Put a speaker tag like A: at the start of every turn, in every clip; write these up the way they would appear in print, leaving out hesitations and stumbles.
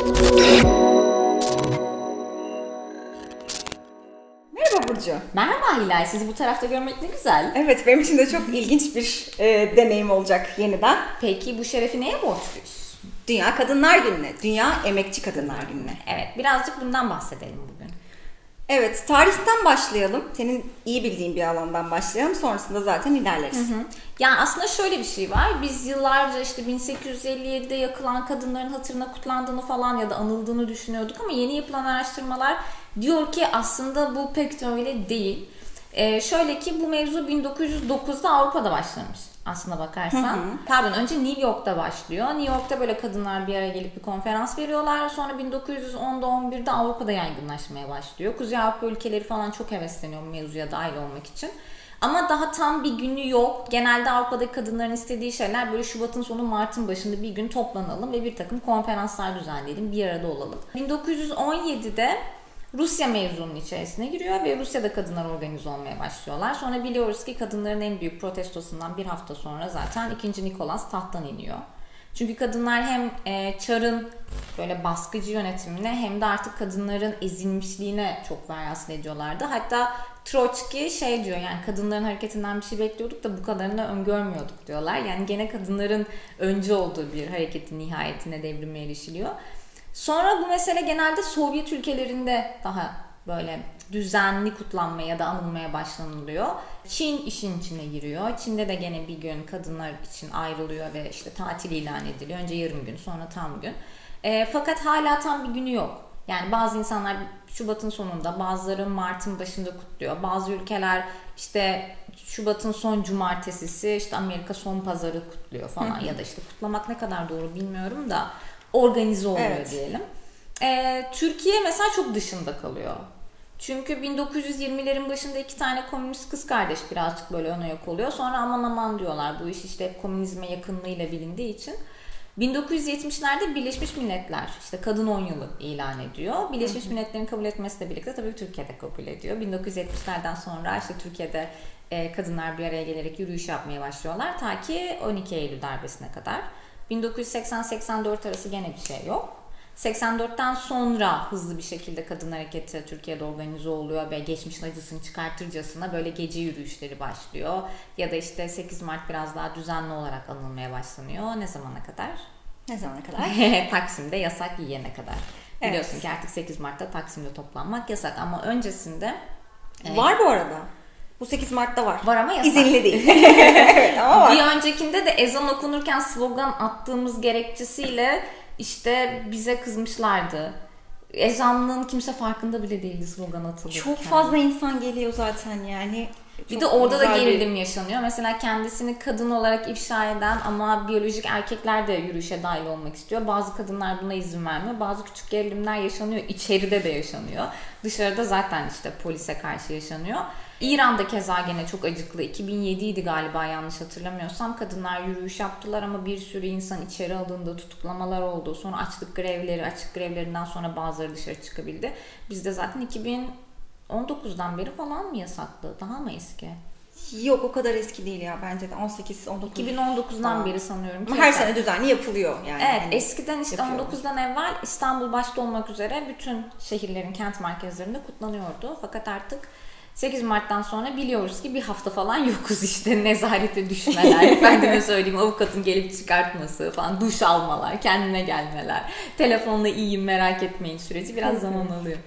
A: Merhaba Burcu.
B: Merhaba Hilal, sizi bu tarafta görmek ne güzel.
A: Evet, benim için de çok ilginç bir deneyim olacak yeniden.
B: Peki bu şerefi neye borçluyuz?
A: Dünya Kadınlar Günü'ne, Dünya Emekçi Kadınlar Günü'ne.
B: Evet, birazcık bundan bahsedelim bugün.
A: Evet, tarihten başlayalım. Senin iyi bildiğin bir alandan başlayalım. Sonrasında zaten ilerleriz.
B: Yani aslında şöyle bir şey var. Biz yıllarca işte 1857'de yakılan kadınların hatırına kutlandığını falan ya da anıldığını düşünüyorduk ama yeni yapılan araştırmalar diyor ki aslında bu pek de öyle değil. Şöyle ki bu mevzu 1909'da Avrupa'da başlamış aslına bakarsan. Pardon, önce New York'ta başlıyor. New York'ta böyle kadınlar bir araya gelip bir konferans veriyorlar. Sonra 1910'da 11'de Avrupa'da yaygınlaşmaya başlıyor. Kuzey Avrupa ülkeleri falan çok hevesleniyor bu mevzuya dahil olmak için. Ama daha tam bir günü yok. Genelde Avrupa'daki kadınların istediği şeyler böyle Şubat'ın sonu Mart'ın başında bir gün toplanalım ve bir takım konferanslar düzenleyelim, bir arada olalım. 1917'de Rusya mevzunun içerisine giriyor ve Rusya'da kadınlar organize olmaya başlıyorlar. Sonra biliyoruz ki kadınların en büyük protestosundan bir hafta sonra zaten 2. Nikolas tahttan iniyor. Çünkü kadınlar hem Çar'ın böyle baskıcı yönetimine hem de artık kadınların ezilmişliğine çok veryasını ediyorlardı. Hatta Troçki şey diyor, yani kadınların hareketinden bir şey bekliyorduk da bu kadarını öngörmüyorduk diyorlar. Yani gene kadınların önce olduğu bir hareketin nihayetine, devrime erişiliyor. Sonra bu mesele genelde Sovyet ülkelerinde daha böyle düzenli kutlanmaya ya da anılmaya başlanılıyor. Çin işin içine giriyor. Çin'de de gene bir gün kadınlar için ayrılıyor ve işte tatil ilan ediliyor. Önce yarım gün, sonra tam gün. Fakat hala tam bir günü yok. Yani bazı insanlar Şubat'ın sonunda, bazıları Mart'ın başında kutluyor. Bazı ülkeler işte Şubat'ın son cumartesisi, işte Amerika son pazarı kutluyor falan. Ya da işte kutlamak ne kadar doğru bilmiyorum da organize oluyor diyelim. Türkiye mesela çok dışında kalıyor. Çünkü 1920'lerin başında 2 tane komünist kız kardeş birazcık böyle ön ayak oluyor. Sonra aman aman diyorlar, bu iş işte komünizme yakınlığıyla bilindiği için. 1970'lerde Birleşmiş Milletler işte kadın 10 yılı ilan ediyor. Birleşmiş Milletler'in kabul etmesiyle birlikte tabii Türkiye'de kabul ediyor. 1970'lerden sonra işte Türkiye'de kadınlar bir araya gelerek yürüyüş yapmaya başlıyorlar. Ta ki 12 Eylül darbesine kadar. 1980-84 arası gene bir şey yok. 84'ten sonra hızlı bir şekilde kadın hareketi Türkiye'de organize oluyor ve geçmişin acısını çıkartırcasına böyle gece yürüyüşleri başlıyor. Ya da işte 8 Mart biraz daha düzenli olarak anılmaya başlanıyor. Ne zamana kadar?
A: Ne zamana kadar?
B: Taksim'de yasak yiyene kadar. Evet. Biliyorsun ki artık 8 Mart'ta Taksim'de toplanmak yasak ama öncesinde...
A: Var bu arada. Bu 8 Mart'ta var.
B: Var ama yasak.
A: İzinli değil. Evet, ama var.
B: Bir öncekinde de ezan okunurken slogan attığımız gerekçesiyle işte bize kızmışlardı. Ezanlığın kimse farkında bile değildi slogan atılırken.
A: Çok fazla insan geliyor zaten yani.
B: Bir de orada da gerilim yaşanıyor. Mesela kendisini kadın olarak ifşa eden ama biyolojik erkekler de yürüyüşe dahil olmak istiyor. Bazı kadınlar buna izin vermiyor. Bazı küçük gerilimler yaşanıyor. İçeride de yaşanıyor. Dışarıda zaten işte polise karşı yaşanıyor. İran'da keza gene çok acıklı. 2007'ydi galiba, yanlış hatırlamıyorsam. Kadınlar yürüyüş yaptılar ama bir sürü insan içeri alındı, tutuklamalar oldu. Sonra açlık grevlerinden sonra bazıları dışarı çıkabildi. Bizde zaten 2019'dan beri falan mı yasaklı? Daha mı eski?
A: Yok, o kadar eski değil ya, bence de 18-19.
B: 2019'dan beri sanıyorum.
A: Ama her sene düzenli yapılıyor yani.
B: Evet, hani eskiden işte yapıyorlar. 19'dan evvel İstanbul başta olmak üzere bütün şehirlerin kent merkezlerinde kutlanıyordu. Fakat artık 8 Mart'tan sonra biliyoruz ki bir hafta falan yokuz işte. Nezarete düşmeler, efendime söyleyeyim avukatın gelip çıkartması falan, duş almalar, kendine gelmeler, telefonla iyiyim merak etmeyin süreci biraz zaman alıyor.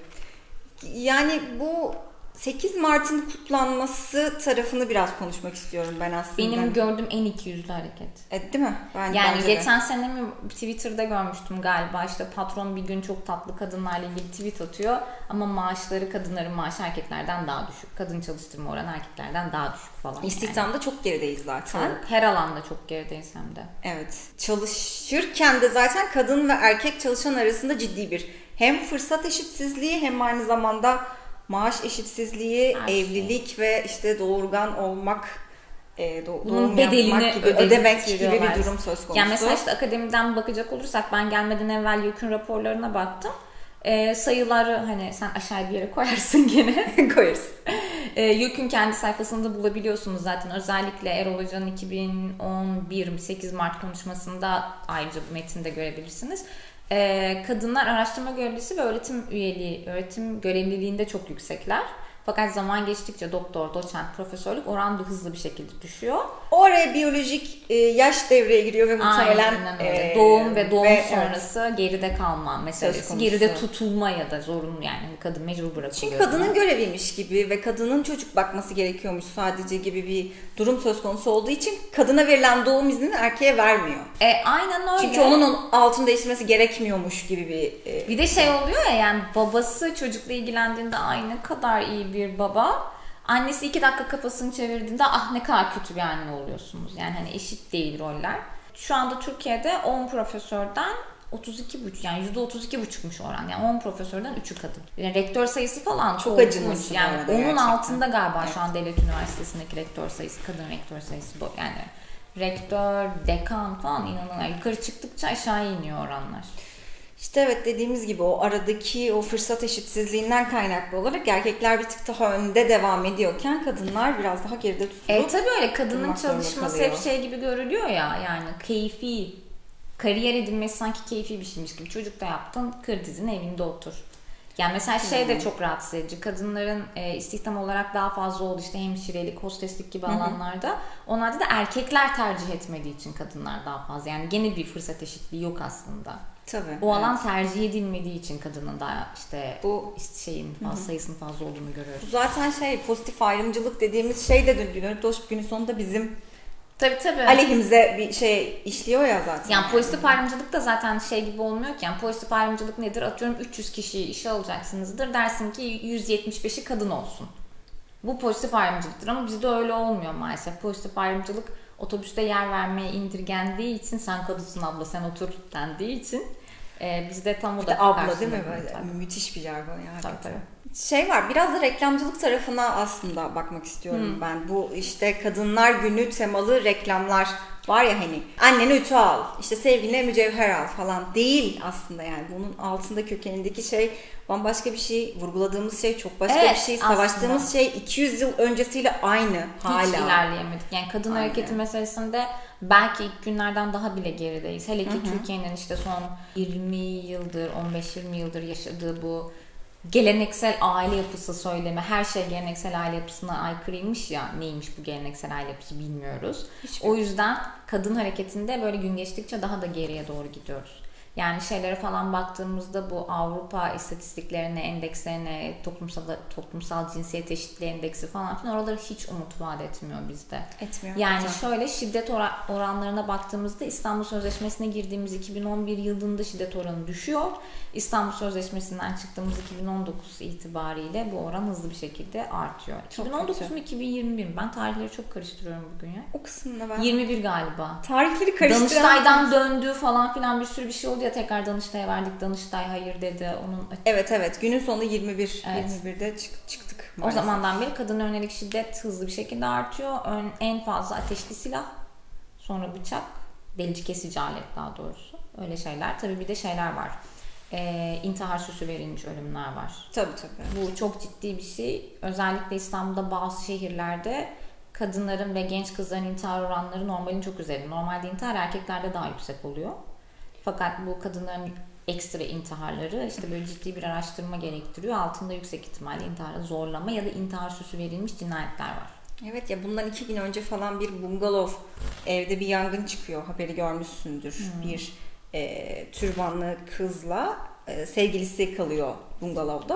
A: Yani bu 8 Mart'ın kutlanması tarafını biraz konuşmak istiyorum ben aslında.
B: Benim gördüğüm en ikiyüzlü hareket.
A: Değil mi?
B: Yani geçen sene mi Twitter'da görmüştüm galiba, işte patron bir gün çok tatlı kadınlarla ilgili tweet atıyor ama maaşları, kadınların maaşı erkeklerden daha düşük. Kadın çalıştırma oranı erkeklerden daha düşük falan.
A: İstihdamda yani çok gerideyiz zaten.
B: Çok, her alanda çok gerideyiz hem de.
A: Evet. Çalışırken de zaten kadın ve erkek çalışan arasında ciddi bir hem fırsat eşitsizliği hem aynı zamanda maaş eşitsizliği, evlilik ve işte doğurgan olmak, doğum
B: bedelini
A: gibi, ödemek gibi bir durum söz konusu.
B: Yani mesela işte akademiden bakacak olursak, ben gelmeden evvel YÖK'ün raporlarına baktım. Sayıları hani sen aşağı bir yere koyarsın gene.
A: Koyarız.
B: YÖK'ün kendi sayfasında bulabiliyorsunuz zaten. Özellikle Erol Hoca'nın 2011 8 Mart konuşmasında ayrıca bu metinde görebilirsiniz. Kadınlar araştırma görevlisi ve öğretim görevliliğinde çok yüksekler. Fakat zaman geçtikçe doktor, doçent, profesörlük oran hızlı bir şekilde düşüyor.
A: O araya biyolojik yaş devreye giriyor ve muhtemelen
B: doğum ve doğum sonrası geride kalma meselesi. Geride tutulma ya da zorunlu, yani kadın mecbur bırakılıyor.
A: Çünkü kadının göreviymiş gibi ve kadının çocuk bakması gerekiyormuş sadece gibi bir durum söz konusu olduğu için kadına verilen doğum iznini erkeğe vermiyor.
B: Aynen öyle.
A: Çünkü onun altını değiştirmesi gerekmiyormuş gibi
B: bir de şey oluyor ya, yani babası çocukla ilgilendiğinde ne kadar iyi bir baba, annesi 2 dakika kafasını çevirdiğinde ne kadar kötü bir anne oluyorsunuz. Yani hani eşit değil roller. Şu anda Türkiye'de 10 profesörden 32,5, yani %32,5'muş oran. Yani 10 profesörden 3'ü kadın. Yani rektör sayısı falan çok acımasız. Yani onun gerçekten altında galiba şu an devlet üniversitesindeki rektör sayısı, kadın rektör sayısı. Yani rektör, dekan falan inanılmaz. Yukarı çıktıkça aşağı iniyor oranlar.
A: İşte evet, dediğimiz gibi o aradaki o fırsat eşitsizliğinden kaynaklı olarak erkekler bir tık daha önde devam ediyorken kadınlar biraz daha geride tutulup.
B: Tabii öyle, kadının çalışması hep şey gibi görülüyor ya, yani keyfi, kariyer edinmesi sanki keyfi bir şeymiş gibi. Çocuk da yaptın, kır dizini, evinde otur. Yani mesela şey de çok rahatsız edici. Kadınların istihdam olarak daha fazla oldu, işte hemşirelik, hosteslik gibi alanlarda. Onlarda da erkekler tercih etmediği için kadınlar daha fazla. Yani gene bir fırsat eşitliği yok aslında.
A: Tabii.
B: O alan tercih edilmediği için kadının da işte bu sayısının fazla olduğunu görüyoruz.
A: Bu zaten pozitif ayrımcılık dediğimiz şey de dönüp dolaşıp günün sonunda bizim
B: tabii.
A: aleyhimize bir şey işliyor ya zaten.
B: Yani pozitif ayrımcılık da zaten şey gibi olmuyor ki. Yani pozitif ayrımcılık nedir? Atıyorum 300 kişiyi işe alacaksınızdır. Dersin ki 175'i kadın olsun. Bu pozitif ayrımcılıktır ama bizde öyle olmuyor maalesef. Pozitif ayrımcılık otobüste yer vermeye indirgendiği için, sen kadınsın abla sen otur dendiği için bizde tam o da
A: abla değil mi böyle? Tabii. Müthiş bir jargon ya.
B: Tabii.
A: Şey var, biraz da reklamcılık tarafına aslında bakmak istiyorum ben. Bu işte Kadınlar Günü temalı reklamlar var ya, hani annene ütü al, işte sevgiline mücevher al falan değil aslında. Yani bunun altında kökenindeki şey bambaşka bir şey, vurguladığımız şey çok başka bir şey, savaştığımız aslında şey 200 yıl öncesiyle aynı hala.
B: Hiç ilerleyemedik. Yani kadın hareketi meselesinde belki ilk günlerden daha bile gerideyiz. Hele ki Türkiye'nin işte son 20 yıldır, 15-20 yıldır yaşadığı bu geleneksel aile yapısı söylemi, her şey geleneksel aile yapısına aykırıymış ya, neymiş bu geleneksel aile yapısı bilmiyoruz. O yüzden kadın hareketinde böyle gün geçtikçe daha da geriye doğru gidiyoruz. Yani şeylere falan baktığımızda bu Avrupa istatistiklerine, endekslerine, toplumsal cinsiyet eşitliği endeksi falan filan, oraları hiç umut vaat etmiyor bizde.
A: Etmiyor.
B: Yani şöyle şiddet oranlarına baktığımızda İstanbul Sözleşmesi'ne girdiğimiz 2011 yılında şiddet oranı düşüyor. İstanbul Sözleşmesi'nden çıktığımız 2019 itibariyle bu oran hızlı bir şekilde artıyor. Çok 2019 mu 2021 mi? Ben tarihleri çok karıştırıyorum bugün ya.
A: O kısmında ben
B: 21 galiba.
A: Tarihleri karıştıran.
B: Danıştay'dan döndü falan filan, bir sürü bir şey oldu ya, tekrar Danıştay'a verdik. Danıştay hayır dedi.
A: Evet. Günün sonunda 21'de çıktık.
B: Maalesef. O zamandan beri kadına yönelik şiddet hızlı bir şekilde artıyor. En fazla ateşli silah, sonra bıçak, delici kesici alet daha doğrusu. Öyle şeyler. Tabii bir de şeyler var. İntihar süsü verilmiş ölümler var.
A: Tabii.
B: Bu çok ciddi bir şey. Özellikle İstanbul'da bazı şehirlerde kadınların ve genç kızların intihar oranları normalin çok üzerinde. Normalde intihar erkeklerde daha yüksek oluyor. Fakat bu kadınların ekstra intiharları işte böyle ciddi bir araştırma gerektiriyor. Altında yüksek ihtimalle intihara zorlama ya da intihar süsü verilmiş cinayetler var.
A: Evet ya, bundan 2 gün önce falan bir bungalov evde bir yangın çıkıyor. Haberi görmüşsündür. Bir türbanlı kızla sevgilisi kalıyor bungalovda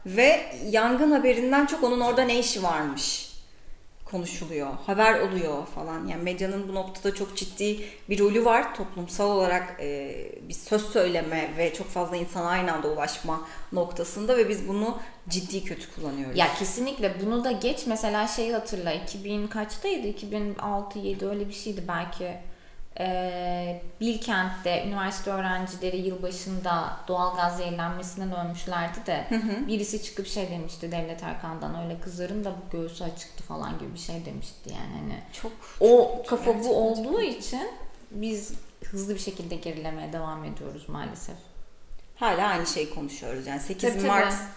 A: ve yangın haberinden çok onun orada ne işi varmış konuşuluyor. Haber oluyor falan. Yani medyanın bu noktada çok ciddi bir rolü var. Toplumsal olarak bir söz söyleme ve çok fazla insana aynı anda ulaşma noktasında ve biz bunu ciddi kötü kullanıyoruz.
B: Ya kesinlikle, bunu da geç. Mesela şeyi hatırla, 2000 kaçtaydı? 2006-2007 öyle bir şeydi belki. Bilkent'te üniversite öğrencileri yılbaşında doğalgaz zehirlenmesinden ölmüşlerdi de birisi çıkıp şey demişti, Devlet Erkan'dan, öyle kızların da bu göğsü açıktı falan gibi bir şey demişti. Yani hani o kafa bu olduğu için biz hızlı bir şekilde gerilemeye devam ediyoruz maalesef.
A: Hala aynı şeyi konuşuyoruz. Yani 8 Mart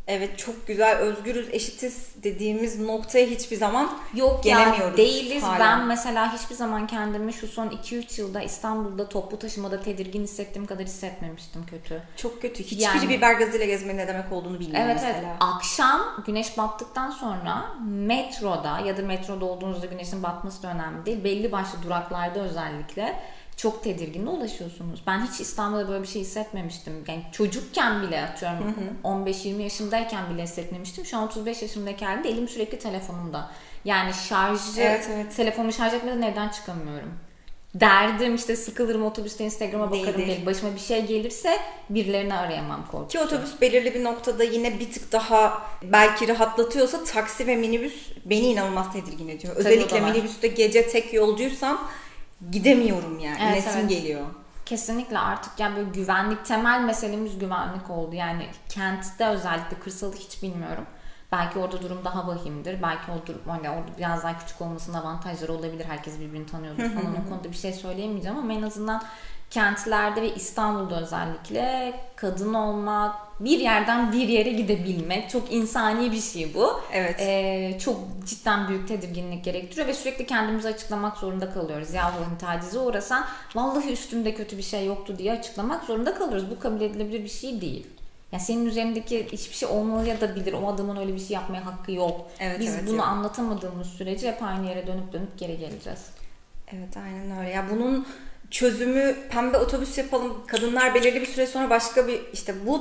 A: Evet, çok güzel, özgürüz, eşitiz dediğimiz noktaya hiçbir zaman
B: yok
A: gelemiyoruz.
B: Ya değiliz.
A: Hala.
B: Ben mesela hiçbir zaman kendimi şu son 2-3 yılda İstanbul'da toplu taşımada tedirgin hissettiğim kadar hissetmemiştim kötü.
A: Çok kötü. Hiçbiri biber gazıyla gezmenin ne demek olduğunu bilmiyor
B: evet,
A: mesela.
B: Evet. Akşam güneş battıktan sonra metroda ya da metroda olduğunuzda güneşin batması da önemli değil. Belli başlı duraklarda özellikle çok tedirgin ulaşıyorsunuz. Ben hiç İstanbul'da böyle bir şey hissetmemiştim. Yani çocukken bile atıyorum 15-20 yaşındayken bile hissetmemiştim. Şu an 35 yaşımdayken de elim sürekli telefonumda. Yani şarjı, telefonumu şarj etmeden evden çıkamıyorum. Derdim işte sıkılırım otobüste Instagram'a bakarım diye. Başıma bir şey gelirse birilerini arayamam korkusu.
A: Ki otobüs belirli bir noktada yine bir tık daha belki rahatlatıyorsa taksi ve minibüs beni inanılmaz tedirgin ediyor. Tabii özellikle minibüste gece tek yolcuysam gidemiyorum yani.
B: Evet,
A: İnesim geliyor.
B: Kesinlikle artık yani böyle güvenlik, temel meselemiz güvenlik oldu. Yani kentte özellikle, kırsalı hiç bilmiyorum. Belki orada durum daha vahimdir. Belki o durum hani orada biraz daha küçük olmasının avantajları olabilir. Herkes birbirini tanıyordur falan. O konuda bir şey söyleyemeyeceğim ama en azından kentlerde ve İstanbul'da özellikle kadın olmak, bir yerden bir yere gidebilmek çok insani bir şey bu.
A: Evet.
B: Çok cidden büyük tedirginlik gerektiriyor ve sürekli kendimizi açıklamak zorunda kalıyoruz. Ya hani tacize uğrasan vallahi üstümde kötü bir şey yoktu diye açıklamak zorunda kalıyoruz. Bu kabul edilebilir bir şey değil. Ya senin üzerindeki hiçbir şey olmalı da bilir. O adamın öyle bir şey yapmaya hakkı yok. Biz bunu anlatamadığımız sürece hep aynı yere dönüp geri geleceğiz.
A: Evet, aynen öyle. Ya bunun çözümü pembe otobüs yapalım. Kadınlar belirli bir süre sonra başka bir işte bu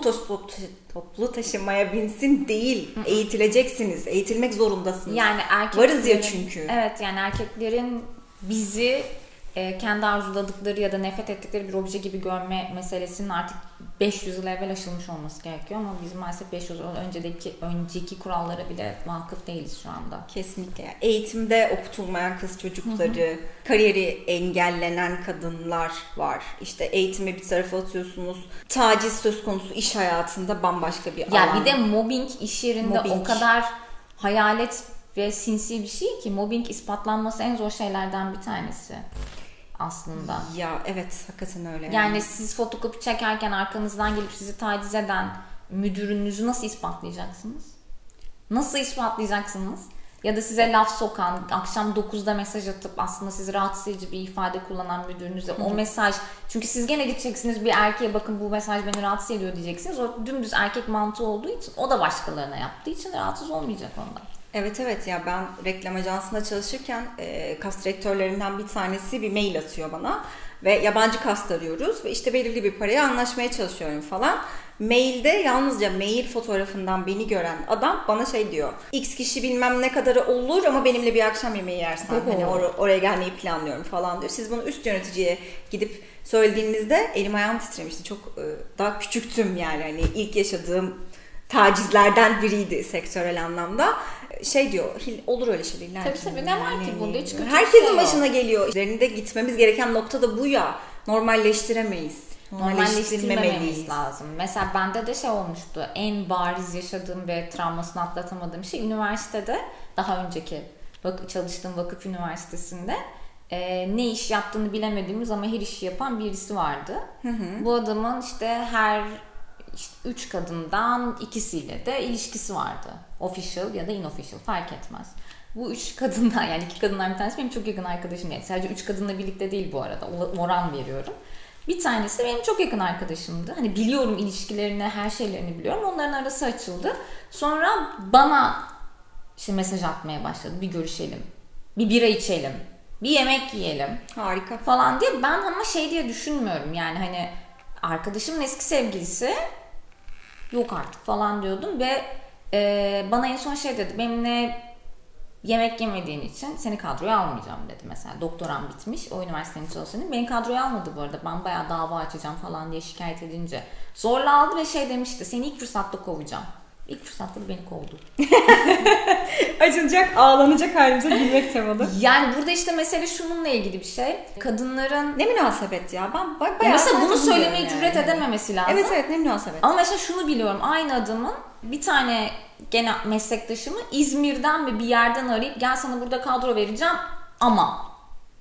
A: toplu taşımaya binsin değil. Eğitileceksiniz. Eğitilmek zorundasınız.
B: Yani erkeklerin,
A: varız ya çünkü.
B: Evet, yani erkeklerin bizi kendi arzuladıkları ya da nefret ettikleri bir obje gibi görme meselesinin artık 500 yıl evvel aşılmış olması gerekiyor ama biz maalesef 500 yıl önceki kurallara bile vakıf değiliz şu anda.
A: Kesinlikle. Eğitimde okutulmayan kız çocukları, kariyeri engellenen kadınlar var. İşte eğitimi bir tarafa atıyorsunuz. Taciz söz konusu iş hayatında bambaşka bir alan.
B: Ya bir de mobbing iş yerinde o kadar hayalet ve sinsi bir şey ki mobbing ispatlanması en zor şeylerden bir tanesi aslında.
A: Ya evet, hakikaten öyle.
B: Yani siz fotokopi çekerken arkanızdan gelip sizi taciz eden müdürünüzü nasıl ispatlayacaksınız? Nasıl ispatlayacaksınız? Ya da size laf sokan, akşam 9'da mesaj atıp aslında sizi rahatsız edici bir ifade kullanan müdürünüze o mesaj, çünkü siz gene gideceksiniz bir erkeğe, bakın bu mesaj beni rahatsız ediyor diyeceksiniz. O dümdüz erkek mantığı olduğu için, o da başkalarına yaptığı için rahatsız olmayacak ondan.
A: Evet ya, ben reklam ajansında çalışırken kast direktörlerinden bir tanesi bir mail atıyor bana ve yabancı kast arıyoruz ve işte belirli bir paraya anlaşmaya çalışıyorum falan. Mailde yalnızca mail fotoğrafından beni gören adam bana şey diyor: X kişi bilmem ne kadarı olur ama benimle bir akşam yemeği yersen hani oraya gelmeyi planlıyorum falan diyor. Siz bunu üst yöneticiye gidip söylediğinizde elim ayağım titremişti. Çok daha küçüktüm yani, hani ilk yaşadığım tacizlerden biriydi sektörel anlamda. Şey diyor, olur öyle şeyler.
B: Tabii ne var ki bunda, hiç kötü
A: herkesin
B: şey
A: başına geliyor. Üzerinde gitmemiz gereken nokta da bu ya. Normalleştiremeyiz.
B: Normalleştirmememiz lazım. Mesela bende de şey olmuştu. En bariz yaşadığım ve travmasını atlatamadığım şey üniversitede, daha önceki çalıştığım vakıf üniversitesinde ne iş yaptığını bilemediğimiz ama her işi yapan birisi vardı. Bu adamın işte 3 kadından ikisiyle de ilişkisi vardı. Official ya da unofficial fark etmez. Bu 3 kadından, yani 2 kadından bir tanesi benim çok yakın arkadaşım. Yani sadece 3 kadınla birlikte değil bu arada. Oran veriyorum. Bir tanesi benim çok yakın arkadaşımdı. Hani biliyorum ilişkilerini, her şeylerini biliyorum. Onların arası açıldı. Sonra bana işte mesaj atmaya başladı. Bir görüşelim. Bir bira içelim. Bir yemek yiyelim.
A: Harika.
B: Falan diye. Ben ama şey diye düşünmüyorum. Yani hani arkadaşımın eski sevgilisi yok artık falan diyordum ve bana en son şey dedi: benimle yemek yemediğin için seni kadroya almayacağım dedi mesela. Doktoram bitmiş, o üniversitenin çalışanı. Beni kadroya almadı bu arada. Ben bayağı dava açacağım falan diye şikayet edince zorla aldı ve şey demişti: seni ilk fırsatta kovacağım. İlk fırsatta da beni kovdu.
A: Acınacak, ağlanacak halimize gülmek temalı.
B: Yani burada işte mesele şununla ilgili bir şey. Kadınların...
A: Ne münasebet ya. Ben bayağı
B: mesela bunu söylemeye cüret edememesi lazım.
A: Evet ne münasebet.
B: Ama mesela şunu biliyorum. Aynı adamın bir tane gene meslektaşımı İzmir'den ve bir yerden arayıp gel sana burada kadro vereceğim ama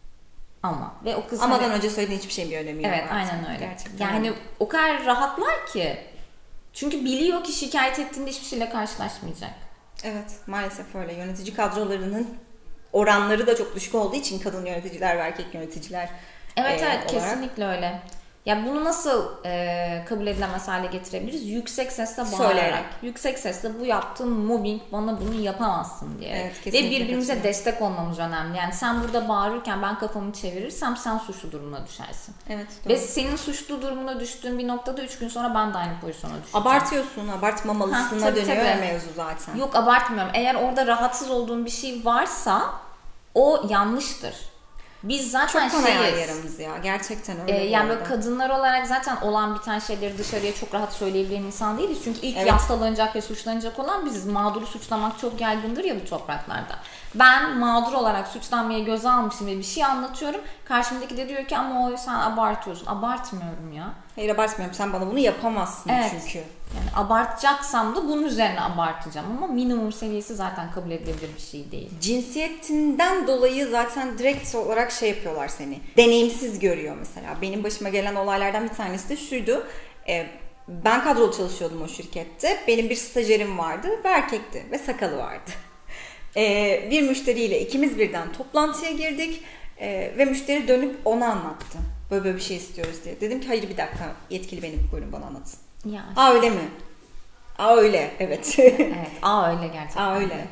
B: ve o kız
A: amadan önce söylediğin hiçbir şeyin bir önemi yok.
B: Evet, aynen öyle. Gerçekten. Yani o kadar rahatlar ki Çünkü biliyor ki şikayet ettiğinde hiçbir şeyle karşılaşmayacak.
A: Evet, maalesef öyle. Yönetici kadrolarının oranları da çok düşük olduğu için kadın yöneticiler ve erkek yöneticiler
B: Evet
A: olarak.
B: kesinlikle öyle. Ya bunu nasıl kabul edilemez hale getirebiliriz? Yüksek sesle bağırarak.
A: Söyleyerek.
B: Yüksek sesle bu yaptığın mobbing, bana bunu yapamazsın diye.
A: Evet,
B: ve birbirimize destek olmamız önemli. Yani sen burada bağırırken ben kafamı çevirirsem sen suçlu durumuna düşersin.
A: Evet,
B: ve senin suçlu durumuna düştüğün bir noktada 3 gün sonra ben de aynı pozisyona düşeceğim.
A: Abartıyorsun, abartmamalısına dönüyor ya mevzu zaten.
B: Yok, abartmıyorum. Eğer orada rahatsız olduğun bir şey varsa o yanlıştır. Biz zaten
A: çok kanayan yarımız ya. Gerçekten öyle.
B: Yani böyle kadınlar olarak zaten olan biten şeyleri dışarıya çok rahat söyleyebilen insan değiliz. Çünkü ilk yaftalanacak ve suçlanacak olan biziz. Mağduru suçlamak çok yaygındır ya bu topraklarda. Ben mağdur olarak suçlanmayı göze almışım ve bir şey anlatıyorum. Karşımdaki de diyor ki ama o sen abartıyorsun. Abartmıyorum ya.
A: Hayır, abartmıyorum. Sen bana bunu yapamazsın çünkü.
B: Yani abartacaksam da bunun üzerine abartacağım ama minimum seviyesi zaten kabul edilebilir bir şey değil.
A: Cinsiyetinden dolayı zaten direkt olarak şey yapıyorlar seni. Deneyimsiz görüyor mesela. Benim başıma gelen olaylardan bir tanesi de şuydu. Ben kadrolu çalışıyordum o şirkette. Benim bir stajyerim vardı ve erkekti ve sakalı vardı. Bir müşteriyle ikimiz birden toplantıya girdik ve müşteri dönüp ona anlattı. Böyle bir şey istiyoruz diye. Dedim ki hayır bir dakika, yetkili benim, buyurun bana anlatın.
B: Yani.
A: Aa öyle mi? Aa öyle, evet.
B: Evet, öyle gerçekten.
A: Aa öyle.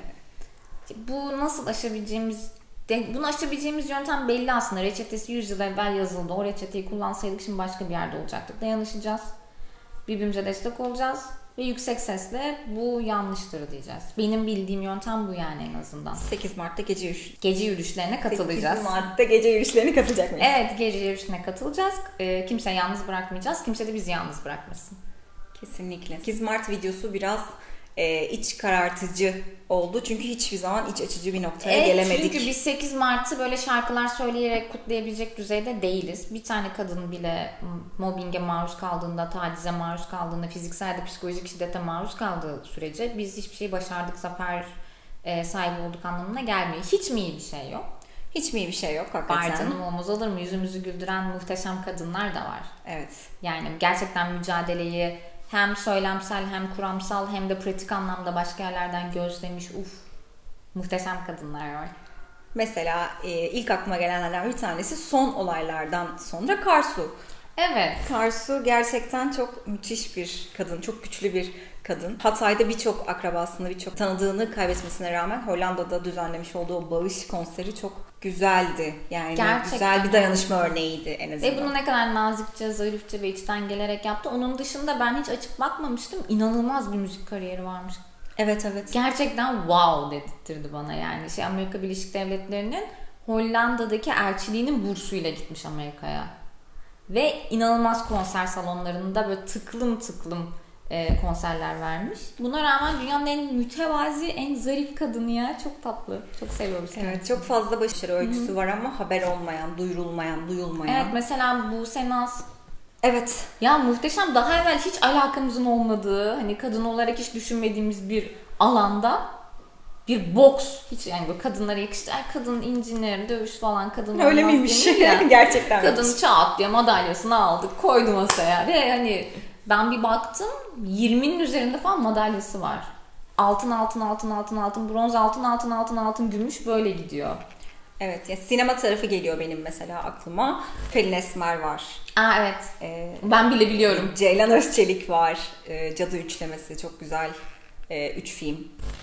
B: Bu nasıl aşabileceğimiz, bunu aşabileceğimiz yöntem belli aslında. Reçetesi 100 yıl evvel yazıldı. O reçeteyi kullansaydık şimdi başka bir yerde olacaktık. Dayanışacağız. Birbirimize destek olacağız. Ve yüksek sesle bu yanlıştır diyeceğiz. Benim bildiğim yöntem bu yani en azından.
A: 8 Mart'ta gece
B: yürüyüşlerine katılacağız.
A: 8 Mart'ta gece yürüyüşlerine katılacak mıyız?
B: Evet, gece yürüyüşüne katılacağız. Kimse yalnız bırakmayacağız. Kimse de bizi yalnız bırakmasın.
A: Kesinlikle. 8 Mart videosu biraz iç karartıcı oldu. Çünkü hiçbir zaman iç açıcı bir noktaya gelemedik.
B: Çünkü biz 8 Mart'ı böyle şarkılar söyleyerek kutlayabilecek düzeyde değiliz. Bir tane kadın bile mobbinge maruz kaldığında, tacize maruz kaldığında, fiziksel de psikolojik şiddete maruz kaldığı sürece biz hiçbir şey başardık, zafer sahibi olduk anlamına gelmiyor. Hiç mi iyi bir şey yok?
A: Hiç mi iyi bir şey yok hakikaten?
B: Var canım, olmaz olur mu? Yüzümüzü güldüren muhteşem kadınlar da var.
A: Evet.
B: Yani gerçekten mücadeleyi hem söylemsel hem kuramsal hem de pratik anlamda başka yerlerden gözlemiş muhteşem kadınlar var.
A: Mesela ilk aklıma gelenlerden bir tanesi son olaylardan sonra Karsu.
B: Evet.
A: Karsu gerçekten çok müthiş bir kadın, çok güçlü bir kadın. Hatay'da birçok akrabasını, birçok tanıdığını kaybetmesine rağmen Hollanda'da düzenlemiş olduğu o bağış konseri çok güzeldi. Yani gerçekten güzel bir dayanışma örneğiydi en azından.
B: Ve bunu ne kadar nazikçe, zarifçe ve içten gelerek yaptı. Onun dışında ben hiç açıp bakmamıştım. İnanılmaz bir müzik kariyeri varmış.
A: Evet, evet.
B: Gerçekten wow dedirtti bana yani. Amerika Birleşik Devletleri'nin Hollanda'daki elçiliğinin bursuyla gitmiş Amerika'ya. Ve inanılmaz konser salonlarında böyle tıklım konserler vermiş. Buna rağmen dünyanın en mütevazi, en zarif kadını ya. Çok tatlı. Çok seviyorum seni.
A: Evet, çok fazla başarı öyküsü var ama haber olmayan, duyurulmayan, duyulmayan.
B: Evet, mesela Buse Naz.
A: Evet.
B: Ya muhteşem. Daha evvel hiç alakamızın olmadığı, hani kadın olarak hiç düşünmediğimiz bir alanda bir boks, hiç yani böyle kadınlara yakıştı. Kadın incinir, dövüş falan, kadın
A: öyle miymiş? Gerçekten.
B: Kadın çat diye madalyasını aldı, koydu masaya ve hani ben bir baktım 20'nin üzerinde falan madalyası var. Altın, bronz, altın, gümüş, böyle gidiyor.
A: Evet, ya sinema tarafı geliyor benim mesela aklıma. Pelin Esmer var.
B: Evet. Ben bile biliyorum.
A: Ceylan Özçelik var. Cadı Üçlemesi çok güzel 3 film.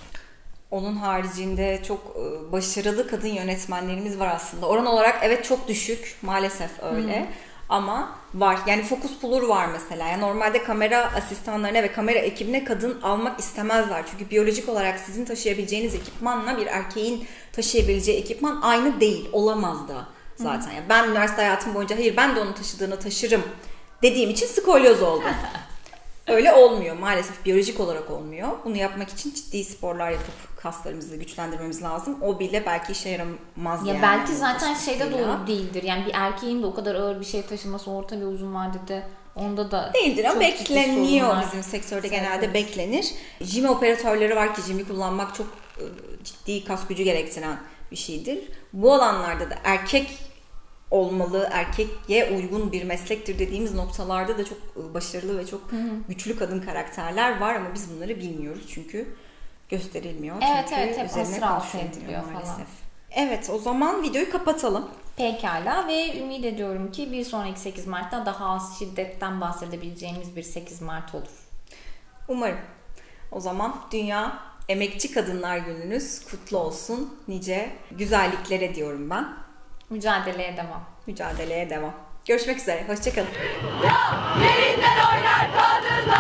A: Onun haricinde çok başarılı kadın yönetmenlerimiz var aslında. Oran olarak evet çok düşük, maalesef öyle. Ama var. Yani Focus Puller var mesela. Yani normalde kamera asistanlarına ve kamera ekibine kadın almak istemezler. Çünkü biyolojik olarak sizin taşıyabileceğiniz ekipmanla bir erkeğin taşıyabileceği ekipman aynı değil. Olamaz da zaten. Yani ben üniversite hayatım boyunca hayır ben de onun taşıdığını taşırım dediğim için skolyoz oldum. Öyle olmuyor. Maalesef biyolojik olarak olmuyor. Bunu yapmak için ciddi sporlar yapıp kaslarımızı güçlendirmemiz lazım. O bile belki işe yaramaz.
B: Ya yani belki zaten şeyde doğru değildir. Yani bir erkeğin de o kadar ağır bir şey taşıması orta ve uzun vadede onda da
A: değildir ama bekleniyor bizim sektörde genelde beklenir. Jim operatörleri var ki jimi kullanmak çok ciddi kas gücü gerektiren bir şeydir. Bu alanlarda da erkek olmalı, erkeğe uygun bir meslektir dediğimiz noktalarda da çok başarılı ve çok güçlü kadın karakterler var ama biz bunları bilmiyoruz çünkü gösterilmiyor.
B: Evet,
A: çünkü
B: evet, hep
A: üzerine
B: hasır altı
A: konuşulmuyor
B: ediliyor falan.
A: Evet, o zaman videoyu kapatalım.
B: Pekala ve ümit ediyorum ki bir sonraki 8 Mart'ta daha az şiddetten bahsedebileceğimiz bir 8 Mart olur.
A: Umarım. O zaman Dünya Emekçi Kadınlar Gününüz kutlu olsun. Nice güzelliklere diyorum ben.
B: Mücadeleye devam.
A: Mücadeleye devam. Görüşmek üzere. Hoşça kalın.
C: Yerinden oynar kadınlar.